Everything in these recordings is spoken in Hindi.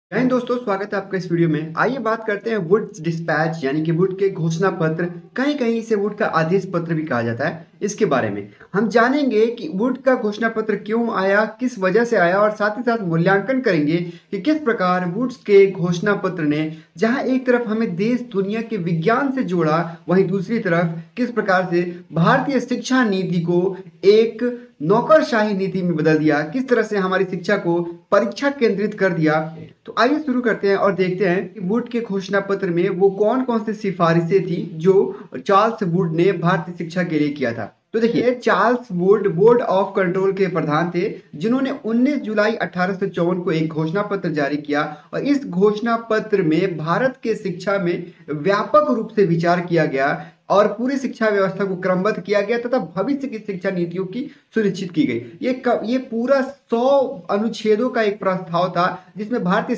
जय हिंद दोस्तों, स्वागत है आपका इस वीडियो में। आइए बात करते हैं वुड्स डिस्पैच यानी कि वुड के घोषणा पत्र, कहीं कहीं इसे वुड का आदेश पत्र भी कहा जाता है। इसके बारे में हम जानेंगे कि वुड का घोषणा पत्र क्यों आया, किस वजह से आया, और साथ ही साथ मूल्यांकन करेंगे कि किस प्रकार वुड्स के घोषणा पत्र ने जहां एक तरफ हमें देश दुनिया के विज्ञान से जोड़ा, वहीं दूसरी तरफ किस प्रकार से भारतीय शिक्षा नीति को एक नौकरशाही नीति में बदल दिया, किस तरह से हमारी शिक्षा को परीक्षा केंद्रित कर दिया। तो आइए शुरू करते हैं और देखते हैं कि वुड के घोषणा पत्र में वो कौन कौन सी सिफारिशें थी जो चार्ल्स वुड ने भारतीय शिक्षा के लिए किया था। तो देखिए, Charles Wood board of control के प्रधान थे, जिन्होंने 19 जुलाई 1854 को एक घोषणा पत्र जारी किया। और इस घोषणा पत्र में भारत के शिक्षा में व्यापक रूप से विचार किया गया और पूरी शिक्षा व्यवस्था को क्रमबद्ध किया गया तथा भविष्य की शिक्षा नीतियों की सुनिश्चित की गई। ये पूरा 100 अनुच्छेदों का एक प्रस्ताव था, जिसमें भारतीय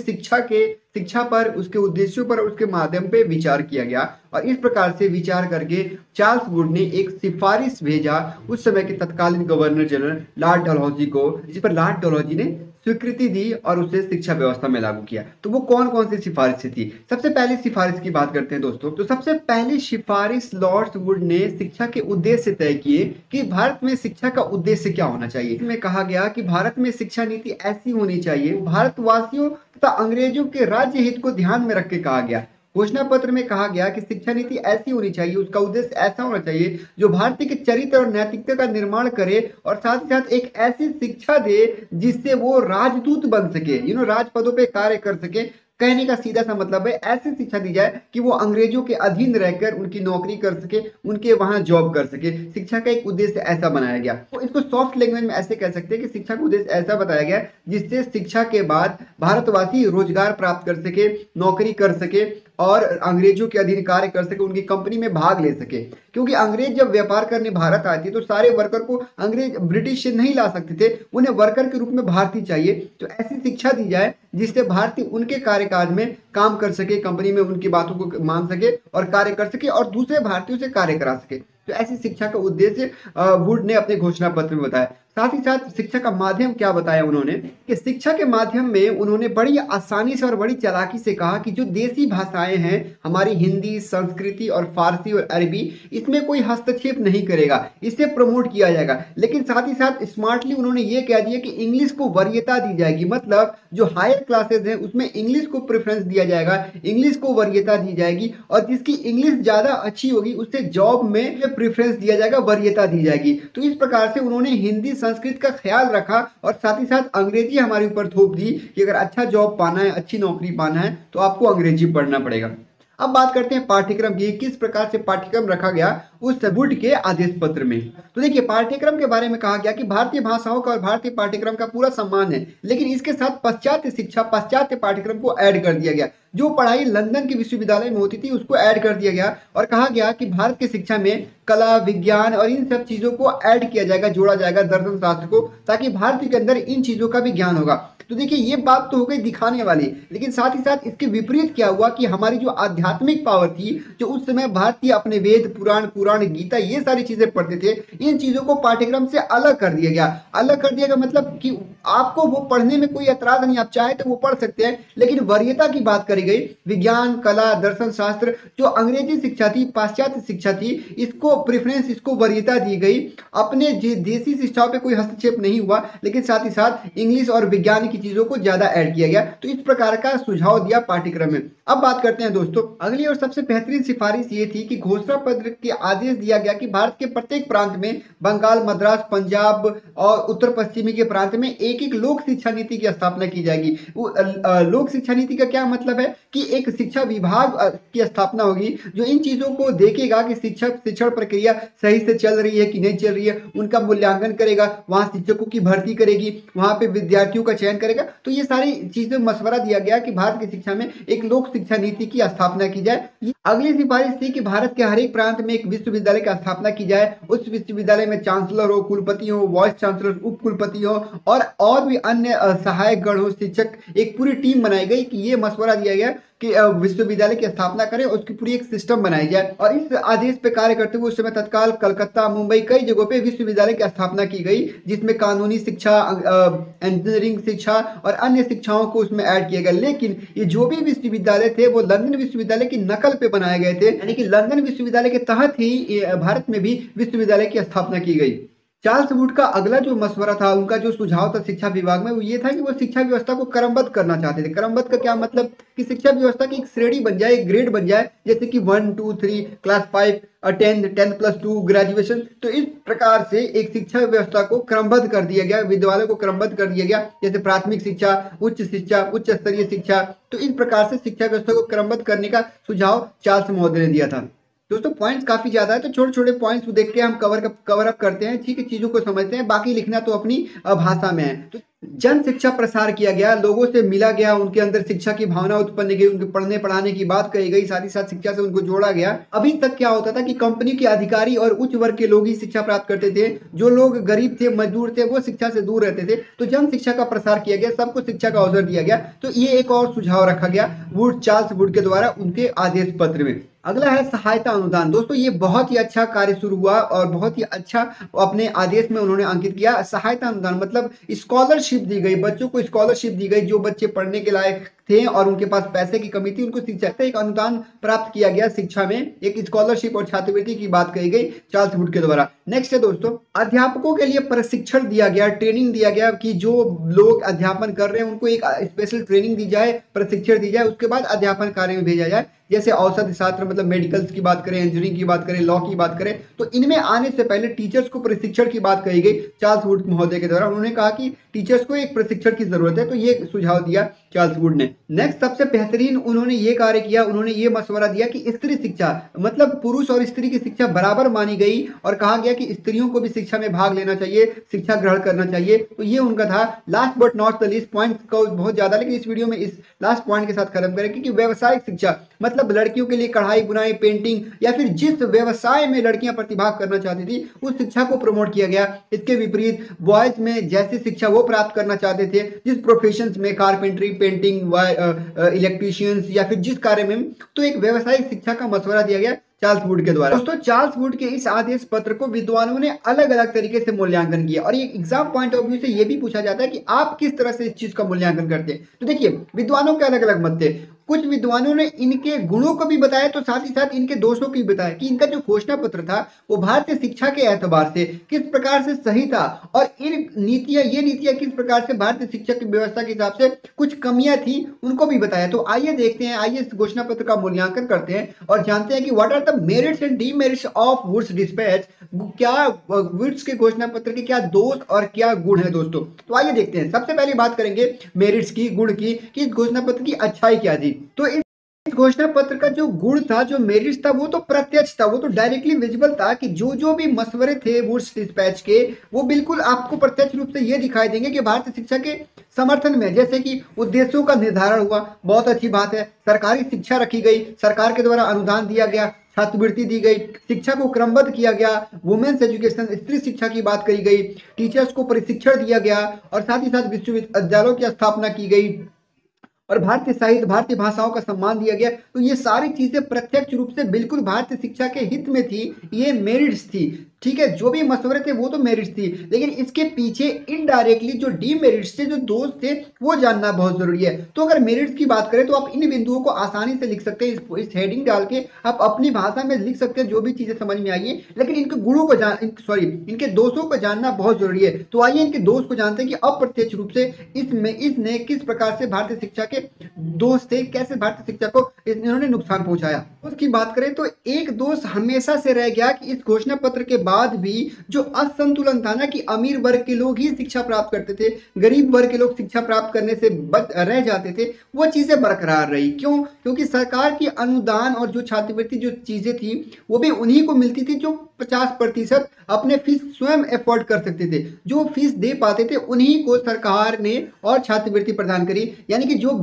शिक्षा पर, उसके उद्देश्यों पर, उसके माध्यम पे विचार किया गया। और इस प्रकार से विचार करके चार्ल्स वुड ने एक सिफारिश भेजा उस समय के तत्कालीन गवर्नर जनरल लॉर्ड डलहौजी को, जिस पर लॉर्ड डलहौजी ने स्वीकृति दी और उसे शिक्षा व्यवस्था में लागू किया। तो वो कौन कौन सी सिफारिशें थी? सबसे पहली सिफारिश की बात करते हैं दोस्तों। तो सबसे पहली सिफारिश लॉर्ड वुड ने शिक्षा के उद्देश्य तय किए कि भारत में शिक्षा का उद्देश्य क्या होना चाहिए। इसमें कहा गया कि भारत में शिक्षा नीति ऐसी होनी चाहिए, भारतवासियों तथा अंग्रेजों के राज्य हित को ध्यान में रख के कहा गया। घोषणा पत्र में कहा गया कि शिक्षा नीति ऐसी होनी चाहिए, उसका उद्देश्य ऐसा होना चाहिए जो भारतीय के चरित्र और नैतिकता का निर्माण करे और साथ ही साथ एक ऐसी शिक्षा दे जिससे वो राजदूत बन सके, राजपदों पे कार्य कर सके। कहने का सीधा सा मतलब है, ऐसी शिक्षा दी जाए कि वो अंग्रेजों के अधीन रहकर उनकी नौकरी कर सके, उनके वहां जॉब कर सके। शिक्षा का एक उद्देश्य ऐसा बनाया गया। तो इसको सॉफ्ट लैंग्वेज में ऐसे कह सकते हैं कि शिक्षा का उद्देश्य ऐसा बताया गया जिससे शिक्षा के बाद भारतवासी रोजगार प्राप्त कर सके, नौकरी कर सके और अंग्रेजों के अधीन कार्य कर सके, उनकी कंपनी में भाग ले सके। क्योंकि अंग्रेज जब व्यापार करने भारत आए थे तो सारे वर्कर को अंग्रेज ब्रिटिश से नहीं ला सकते थे, उन्हें वर्कर के रूप में भारतीय चाहिए। तो ऐसी शिक्षा दी जाए जिससे भारतीय उनके कार्यकाज में काम कर सके, कंपनी में उनकी बातों को मान सके और कार्य कर सके और दूसरे भारतीयों से कार्य करा सके। तो ऐसी शिक्षा का उद्देश्य वुड ने अपने घोषणा पत्र में बताया। साथ ही साथ शिक्षा का माध्यम क्या बताया उन्होंने कि शिक्षा के माध्यम में उन्होंने बड़ी आसानी से और बड़ी चालाकी से कहा कि जो देसी भाषाएं हैं, हमारी हिंदी, संस्कृति और फारसी और अरबी, इसमें कोई हस्तक्षेप नहीं करेगा, इसे प्रमोट किया जाएगा। लेकिन साथ ही साथ स्मार्टली उन्होंने ये कह दिया कि इंग्लिश को वरीयता दी जाएगी, मतलब जो हायर क्लासेस हैं उसमें इंग्लिश को प्रेफरेंस दिया जाएगा, इंग्लिश को वरीयता दी जाएगी और जिसकी इंग्लिश ज्यादा अच्छी होगी उससे जॉब में प्रेफरेंस दिया जाएगा, वरीयता दी जाएगी। तो इस प्रकार से उन्होंने हिंदी संस्कृत का ख्याल रखा और साथ ही साथ अंग्रेजी हमारे ऊपर थोप दी कि अगर अच्छा जॉब पाना है, अच्छी नौकरी पाना है तो आपको अंग्रेजी पढ़ना पड़ेगा। अब बात करते हैं पाठ्यक्रम की, किस प्रकार से पाठ्यक्रम रखा गया उस वुड के आदेश पत्र में। तो देखिए, पाठ्यक्रम के बारे में कहा गया कि भारतीय भाषाओं का और भारतीय पाठ्यक्रम का पूरा सम्मान है, लेकिन इसके साथ पाश्चात्य शिक्षा, पाश्चात्य पाठ्यक्रम को ऐड कर दिया गया। जो पढ़ाई लंदन के विश्वविद्यालय में होती थी उसको ऐड कर दिया गया और कहा गया कि भारत की शिक्षा में कला, विज्ञान और इन सब चीजों को ऐड किया जाएगा, जोड़ा जाएगा, दर्शन शास्त्र को, ताकि भारत के अंदर इन चीजों का भी ज्ञान होगा। तो देखिए, ये बात तो हो गई दिखाने वाली, लेकिन साथ ही साथ इसके विपरीत क्या हुआ कि हमारी जो आध्यात्मिक पावर थी, जो उस समय भारतीय अपने वेद, पुराण, गीता, ये सारी चीजें पढ़ते थे, इन चीजों को पाठ्यक्रम से अलग कर दिया गया। अलग कर दिया गया मतलब कि आपको वो पढ़ने में कोई ऐतराज नहीं, आप चाहे तो वो पढ़ सकते हैं, लेकिन वरीयता की बात करी गई। विज्ञान, कला, दर्शन शास्त्र, जो अंग्रेजी शिक्षा थी, पाश्चात्य शिक्षा थी, इसको प्रेफरेंस, इसको वरीयता दी गई। अपने देसी शिक्षाओं पे कोई हस्तक्षेप नहीं हुआ, लेकिन साथ ही साथ इंग्लिश और विज्ञान की चीजों को ज्यादा ऐड किया गया। तो इस प्रकार का सुझाव दिया पाठ्यक्रम में। अब बात करते हैं दोस्तों, अगली और सबसे बेहतरीन सिफारिश ये थी कि घोषणा पत्र के आदेश दिया गया कि भारत के प्रत्येक प्रांत में, बंगाल, मद्रास, पंजाब और उत्तर पश्चिमी के प्रांत में एक एक लोक शिक्षा नीति की स्थापना की जाएगी। लोक शिक्षा नीति का क्या मतलब है कि एक शिक्षा विभाग की स्थापना होगी जो इन चीजों को देखेगा कि शिक्षण प्रक्रिया सही से चल रही है कि नहीं चल रही है, उनका मूल्यांकन करेगा, वहां शिक्षकों की भर्ती करेगी, वहां पे विद्यार्थियों का चयन करेगा। तो ये सारी चीजें मशवरा दिया गया कि भारत की शिक्षा में एक लोक शिक्षा नीति की स्थापना की जाए। अगली सिफारिश थी कि भारत के हर एक प्रांत में एक विश्वविद्यालय की स्थापना की जाए। उस विश्वविद्यालय में चांसलर हो, कुलपति हो, वाइस चांसलर, उप कुलपति हो और भी अन्य सहायक गण हो, शिक्षक, एक पूरी टीम बनाई गई कि ये मशवरा दिया गया गया कि विश्वविद्यालय की स्थापना करें, उसकी पूरी एक सिस्टम बनाई जाए। और इस आदेश पे कार्य करते हुए उस समय तत्काल कलकत्ता, मुंबई, कई जगहों पे विश्वविद्यालय की स्थापना की गई, जिसमें कानूनी शिक्षा, इंजीनियरिंग शिक्षा और अन्य शिक्षाओं को उसमें ऐड किया गया। लेकिन ये जो भी विश्वविद्यालय थे वो लंदन विश्वविद्यालय की नकल पे बनाए गए थे, यानी कि लंदन विश्वविद्यालय के तहत ही भारत में भी विश्वविद्यालय की स्थापना की गई। चार्ल्स वुड का अगला जो मशवरा था, उनका जो सुझाव था शिक्षा विभाग में, वो ये था कि वो शिक्षा व्यवस्था को क्रमबद्ध करना चाहते थे। क्रमबद्ध का क्या मतलब कि शिक्षा व्यवस्था की एक श्रेणी बन जाए, एक ग्रेड बन जाए, जैसे कि 1 2 3 क्लास 5 और 10+2 ग्रेजुएशन। तो इस प्रकार से एक शिक्षा व्यवस्था को क्रमबद्ध कर दिया गया, विद्यालयों को क्रमबद्ध कर दिया गया, जैसे प्राथमिक शिक्षा, उच्च शिक्षा, उच्च स्तरीय शिक्षा। तो इस प्रकार से शिक्षा व्यवस्था को क्रमबद्ध करने का सुझाव चार्ल्स महोदय ने दिया था। दोस्तों पॉइंट्स काफी ज्यादा है, तो छोटे छोटे पॉइंट्स को देख के हम कवर अप करते हैं, ठीक है, चीजों को समझते हैं। बाकी लिखना तो अपनी भाषा में है। तो जन शिक्षा प्रसार किया गया, लोगों से मिला गया, उनके अंदर शिक्षा की भावना उत्पन्न की गई, उनके पढ़ने पढ़ाने की बात कही गई, साथ ही साथ शिक्षा से उनको जोड़ा गया। अभी तक क्या होता था कि कंपनी के अधिकारी और उच्च वर्ग के लोग ही शिक्षा प्राप्त करते थे, जो लोग गरीब थे, मजदूर थे, वो शिक्षा से दूर रहते थे। तो जन शिक्षा का प्रसार किया गया, सबको शिक्षा का अवसर दिया गया। तो ये एक और सुझाव रखा गया चार्ल्स वुड के द्वारा उनके आदेश पत्र में। अगला है सहायता अनुदान। दोस्तों ये बहुत ही अच्छा कार्य शुरू हुआ और बहुत ही अच्छा अपने आदेश में उन्होंने अंकित किया। सहायता अनुदान मतलब स्कॉलरशिप दी गई, बच्चों को स्कॉलरशिप दी गई, जो बच्चे पढ़ने के लायक थे और उनके पास पैसे की कमी थी, उनको शिक्षा का एक अनुदान प्राप्त किया गया। शिक्षा में एक स्कॉलरशिप और छात्रवृत्ति की बात कही गई चार्ल्स वुड के द्वारा। नेक्स्ट है दोस्तों, अध्यापकों के लिए प्रशिक्षण दिया गया, ट्रेनिंग दिया गया कि जो लोग अध्यापन कर रहे हैं उनको एक स्पेशल ट्रेनिंग दी जाए, प्रशिक्षण दी जाए, उसके बाद अध्यापन कार्य में भेजा जाए। जैसे औसत छात्र मतलब मेडिकल्स की बात करें, इंजीनियरिंग की बात करें, लॉ की बात करें, तो इनमें आने से पहले टीचर्स को प्रशिक्षण की बात कही गई चार्ल्स वुड महोदय के द्वारा। उन्होंने कहा कि टीचर्स को एक प्रशिक्षण की जरूरत है, तो ये सुझाव दिया चार्ल्स वुड ने। नेक्स्ट सबसे बेहतरीन उन्होंने ये कार्य किया, उन्होंने ये मशवरा दिया कि स्त्री शिक्षा मतलब पुरुष और स्त्री की शिक्षा बराबर मानी गई और कहा गया कि स्त्रियों को भी शिक्षा में भाग लेना चाहिए, शिक्षा ग्रहण करना चाहिए। तो ये उनका था। Last but not the least, point को बहुत ज्यादा, लेकिन इस वीडियो में इस लास्ट पॉइंट के साथ खत्म करें, क्योंकि व्यवसायिक शिक्षा मतलब लड़कियों के लिए कढ़ाई बुनाई, पेंटिंग या फिर जिस व्यवसाय में लड़कियां प्रतिभाग करना चाहती थी उस शिक्षा को प्रमोट किया गया। इसके विपरीत बॉयज में जैसी शिक्षा वो प्राप्त करना चाहते थे, जिस प्रोफेशंस में कारपेंटरी, पेंटिंग, इलेक्ट्रीशियंस या फिर जिस कार्य में, तो एक व्यवसायिक शिक्षा का मशवरा दिया गया चार्ल्स वुड के द्वारा। दोस्तों चार्ल्स वुड के इस आदेश पत्र को विद्वानों ने अलग अलग तरीके से मूल्यांकन किया और ये एग्जाम पॉइंट ऑफ व्यू से ये भी पूछा जाता है कि आप किस तरह से इस चीज का मूल्यांकन करते हैं। तो देखिए विद्वानों के अलग अलग मत थे। कुछ विद्वानों ने इनके गुणों को भी बताया, तो साथ ही साथ इनके दोषों को भी बताया कि इनका जो घोषणा पत्र था वो भारतीय शिक्षा के एतबार से किस प्रकार से सही था और ये नीतियां किस प्रकार से भारतीय शिक्षा की व्यवस्था के हिसाब से कुछ कमियां थी उनको भी बताया। तो आइए देखते हैं, आइए इस घोषणा पत्र का मूल्यांकन करते हैं और जानते हैं कि what are the merits and demerits of Woods dispatch. क्या वुड्स के घोषणा पत्र के क्या दोष और क्या गुण है दोस्तों। तो आइए देखते हैं। सबसे पहले बात करेंगे मेरिट्स की, गुण की, कि इस घोषणा पत्र की अच्छाई क्या थी। तो इस घोषणा पत्र का जो गुण था, जो मेरिट्स था, वो तो प्रत्यक्ष था, वो तो डायरेक्टली विजिबल था कि जो भी मशवरे थे वुड्स डिस्पैच के, वो बिल्कुल आपको प्रत्यक्ष रूप से ये दिखाई देंगे कि भारतीय शिक्षा के समर्थन में। जैसे कि उद्देश्यों का निर्धारण हुआ, बहुत अच्छी बात है, सरकारी शिक्षा रखी गई, सरकार के द्वारा अनुदान दिया गया, छात्रवृत्ति दी गई, शिक्षा को क्रमबद्ध किया गया, वुमेन्स एजुकेशन स्त्री शिक्षा की बात करी गई, टीचर्स को प्रशिक्षण दिया गया और साथ ही साथ विश्वविद्यालयों की स्थापना की गई और भारतीय साहित्य, भारतीय भाषाओं का सम्मान दिया गया। तो ये सारी चीजें प्रत्यक्ष रूप से बिल्कुल भारतीय शिक्षा के हित में थी, ये मेरिट्स थी। ठीक है, जो भी मशवरे थे वो तो मेरिट्स थी, लेकिन इसके पीछे इनडायरेक्टली जो डीमेरिट्स थे, जो दोष थे, वो जानना बहुत जरूरी है। तो अगर मेरिट्स की बात करें तो आप इन बिंदुओं को आसानी से लिख सकते हैं, इस हेडिंग डाल के आप अपनी भाषा में लिख सकते हैं जो भी चीजें समझ में आई है। लेकिन इनके गुणों को इनके दोषों को जानना बहुत जरूरी है। तो आइए इनके दोष को जानते हैं कि अप्रत्यक्ष रूप से इसने किस प्रकार से भारतीय शिक्षा के दोष थे, कैसे भारतीय शिक्षा को इन्होंने नुकसान पहुंचाया। उसकी बात करें तो एक दोष हमेशा से रह गया कि इस घोषणा पत्र के बाद भी जो असंतुलन था ना, कि अमीर वर्ग के लोग ही शिक्षा प्राप्त करते थे, गरीब वर्ग के लोग शिक्षा प्राप्त करने से रह जाते थे, वो चीजें बरकरार रही। क्यों? क्योंकि सरकार की अनुदान और जो छात्रवृत्ति जो चीजें थी वो भी उन्हीं को मिलती थी जो 50% अपने फीस स्वयं एफोर्ड कर सकते थे। जो फीस दे पाते थे उन्हीं को सरकार ने और छात्रवृत्ति प्रदान करी। यानी कि जो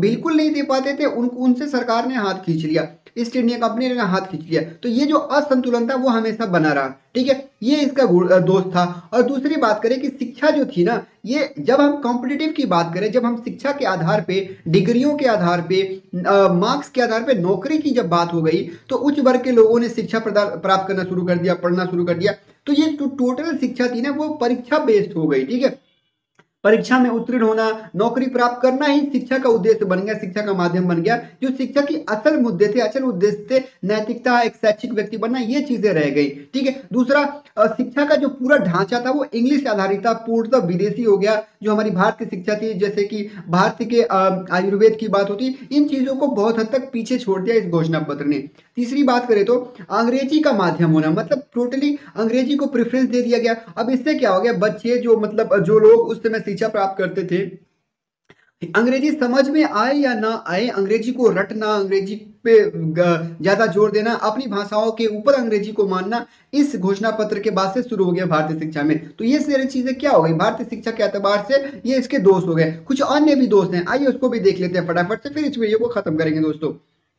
बिल्कुल नहीं दे पाते थे उनसे सरकार ने हाथ खींच लिया, ईस्ट इंडिया कंपनी ने हाथ खींच लिया। तो ये जो असंतुलन था वो हमेशा बना रहा, ठीक है, ये इसका दोष था। और दूसरी बात करें कि शिक्षा जो थी ना, ये जब हम कॉम्पिटिटिव की बात करें, जब हम शिक्षा के आधार पे, डिग्रियों के आधार पे, मार्क्स के आधार पे नौकरी की जब बात हो गई, तो उच्च वर्ग के लोगों ने शिक्षा प्राप्त करना शुरू कर दिया, पढ़ना शुरू कर दिया। तो ये जो टोटल शिक्षा थी ना वो परीक्षा बेस्ड हो गई, ठीक है, परीक्षा में उत्तीर्ण होना, नौकरी प्राप्त करना ही शिक्षा का उद्देश्य बन गया, शिक्षा का माध्यम बन गया। जो शिक्षा की असल मुद्दे थे, असल उद्देश्य थे, नैतिकता, एक शैक्षिक व्यक्ति बनना, ये चीजें रह गई, ठीक है। दूसरा, शिक्षा का जो पूरा ढांचा था वो इंग्लिश आधारित था, पूर्णतः विदेशी हो गया। जो हमारी भारतीय शिक्षा थी, जैसे कि भारतीय के आयुर्वेद की बात होती, इन चीजों को बहुत हद तक पीछे छोड़ दिया इस घोषणा पत्र ने। तीसरी बात करें तो अंग्रेजी का माध्यम होना, मतलब टोटली अंग्रेजी को प्रेफरेंस दे दिया गया। अब इससे क्या हो गया, बच्चे जो मतलब जो लोग उस समय शिक्षा प्राप्त करते थे, अंग्रेजी समझ में आए या ना आए, अंग्रेजी को रटना, अंग्रेजी पे ज्यादा जोर देना, अपनी भाषाओं के ऊपर अंग्रेजी को मानना, इस घोषणा पत्र के बाद से शुरू हो गया भारतीय शिक्षा में। तो ये सारी चीजें क्या हो गई भारतीय शिक्षा के एतबार से, ये इसके दोष हो गए। कुछ अन्य भी दोष हैं, आइए उसको भी देख लेते हैं फटाफट से, फिर इस वीडियो को खत्म करेंगे दोस्तों।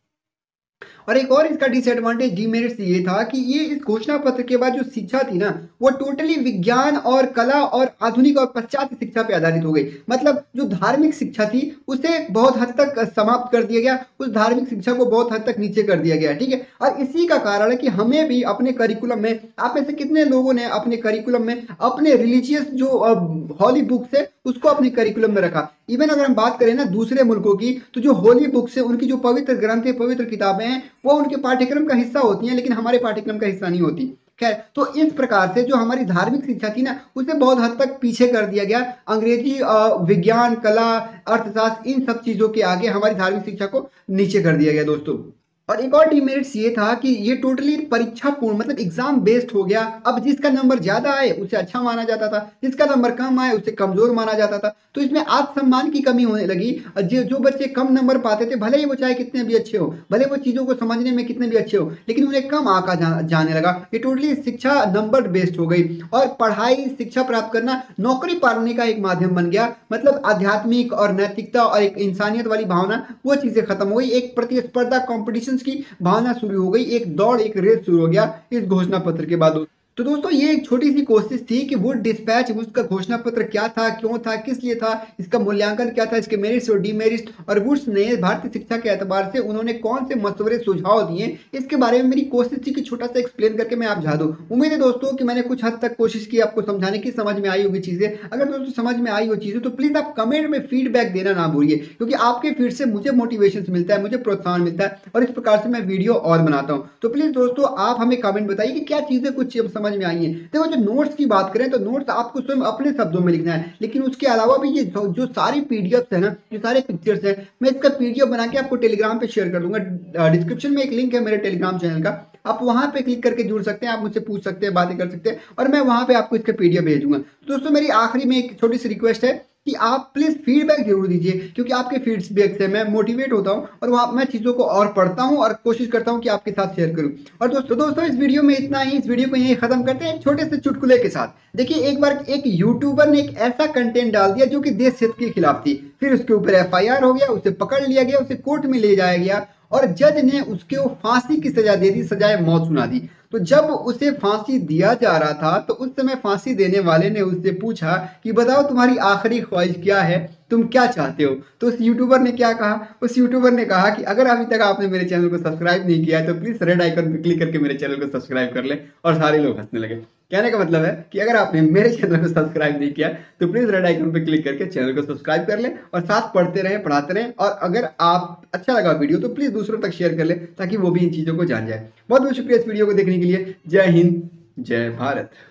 और एक और इसका डिसएडवांटेज, डीमेरिट्स ये था कि ये इस घोषणा पत्र के बाद जो शिक्षा थी ना, वो टोटली विज्ञान और कला और आधुनिक और पाश्चात्य शिक्षा पे आधारित हो गई। मतलब जो धार्मिक शिक्षा थी उसे बहुत हद तक समाप्त कर दिया गया, उस धार्मिक शिक्षा को बहुत हद तक नीचे कर दिया गया, ठीक है। और इसी का कारण है कि हमें भी अपने करिकुलम में, आप में से कितने लोगों ने अपने करिकुलम में अपने रिलीजियस जो हॉली बुक्स है उसको अपने करिकुलम में रखा। इवन अगर हम बात करें ना दूसरे मुल्कों की, तो जो होली बुक्स है, उनकी जो पवित्र ग्रंथ है, पवित्र किताबें हैं, वो उनके पाठ्यक्रम का हिस्सा होती हैं, लेकिन हमारे पाठ्यक्रम का हिस्सा नहीं होती। खैर, तो इस प्रकार से जो हमारी धार्मिक शिक्षा थी ना, उसे बहुत हद तक पीछे कर दिया गया। अंग्रेजी, विज्ञान, कला, अर्थशास्त्र, इन सब चीजों के आगे हमारी धार्मिक शिक्षा को नीचे कर दिया गया दोस्तों। और एक और डिमेरिट्स ये था कि ये टोटली परीक्षा पूर्ण, मतलब एग्जाम बेस्ड हो गया। अब जिसका नंबर ज्यादा आए उसे अच्छा माना जाता था, जिसका नंबर कम आए उसे कमजोर माना जाता था। तो इसमें आत्मसम्मान की कमी होने लगी। जो बच्चे कम नंबर पाते थे, भले ही वो चाहे कितने भी अच्छे हो, भले वो चीजों को समझने में कितने भी अच्छे हो, लेकिन उन्हें कम आंका जाने लगा। ये टोटली शिक्षा नंबर बेस्ड हो गई और पढ़ाई, शिक्षा प्राप्त करना नौकरी पाने का एक माध्यम बन गया। मतलब आध्यात्मिक और नैतिकता और एक इंसानियत वाली भावना, वो चीजें खत्म हो गई। एक प्रतिस्पर्धा, कॉम्पिटिशन की भावना शुरू हो गई, एक दौड़, एक रेस शुरू हो गया इस घोषणा पत्र के बाद। तो दोस्तों ये एक छोटी सी कोशिश थी कि वुड डिस्पैच, उसका घोषणा पत्र क्या था, क्यों था, किस लिए था, इसका मूल्यांकन क्या था, इसके मेरिट्स और डीमेरिट्स, और वुड्स ने भारतीय शिक्षा के एतबार से उन्होंने कौन से मशवरे, सुझाव दिए, इसके बारे में मेरी कोशिश थी कि छोटा सा एक्सप्लेन करके मैं आप समझा दूं। उम्मीद है दोस्तों कि मैंने कुछ हद तक कोशिश की आपको समझाने की, समझ में आई होगी चीजें। अगर दोस्तों समझ में आई हो चीजें तो प्लीज आप कमेंट में फीडबैक देना ना भूलिए, क्योंकि आपके फीड से मुझे मोटिवेशन मिलता है, मुझे प्रोत्साहन मिलता है, और इस प्रकार से मैं वीडियो और बनाता हूं। तो प्लीज दोस्तों आप हमें कमेंट बताइए कि क्या चीजें कुछ समझ में आई है। देखो, जो नोट्स की बात करें तो नोट्स आपको स्वयं अपने शब्दों में लिखना है, लेकिन उसके अलावा भी ये जो सारी पीडीएफ है ना, जो सारे पिक्चर्स हैं, मैं इसका पीडीएफ बना के आपको टेलीग्राम पे शेयर कर दूंगा। डिस्क्रिप्शन में एक लिंक है मेरे टेलीग्राम चैनल का, आप वहां पे क्लिक करके जुड़ सकते हैं, आप मुझसे पूछ सकते हैं, बातें कर सकते हैं, और मैं वहां पे आपको इसका पीडीएफ भेजूंगा। दोस्तों मेरी आखिरी में एक छोटी सी रिक्वेस्ट है कि आप प्लीज फीडबैक जरूर दीजिए, क्योंकि आपके फीडबैक से मैं मोटिवेट होता हूं और वहां मैं चीजों को और पढ़ता हूं और कोशिश करता हूं कि आपके साथ शेयर करूं। और दोस्तों इस वीडियो में इतना ही। इस वीडियो को यहीं खत्म करते हैं छोटे से चुटकुले के साथ। देखिए, एक बार एक यूट्यूबर ने एक ऐसा कंटेंट डाल दिया जो कि देश हित के खिलाफ थी, फिर उसके ऊपर एफआईआर हो गया, उसे पकड़ लिया गया, उसे कोर्ट में ले जाया गया और जज ने उसको फांसी की सजा दे दी, सजाए मौत सुना दी। तो जब उसे फांसी दिया जा रहा था तो उस समय फांसी देने वाले ने उससे पूछा कि बताओ तुम्हारी आखिरी ख्वाहिश क्या है, तुम क्या चाहते हो। तो उस यूट्यूबर ने क्या कहा, उस यूट्यूबर ने कहा कि अगर अभी तक आपने मेरे चैनल को सब्सक्राइब नहीं किया है तो प्लीज रेड आइकन पर क्लिक करके मेरे चैनल को सब्सक्राइब कर ले। और सारे लोग हंसने लगे। कहने का मतलब है कि अगर आपने मेरे चैनल को सब्सक्राइब नहीं किया तो प्लीज रेड आइकन पर क्लिक करके चैनल को सब्सक्राइब कर ले और साथ पढ़ते रहें, पढ़ाते रहें। और अगर आप अच्छा लगा वीडियो तो प्लीज दूसरों तक शेयर कर ले, ताकि वो भी इन चीजों को जान जाए। बहुत बहुत शुक्रिया इस वीडियो को देखने के लिए। जय हिंद, जय भारत।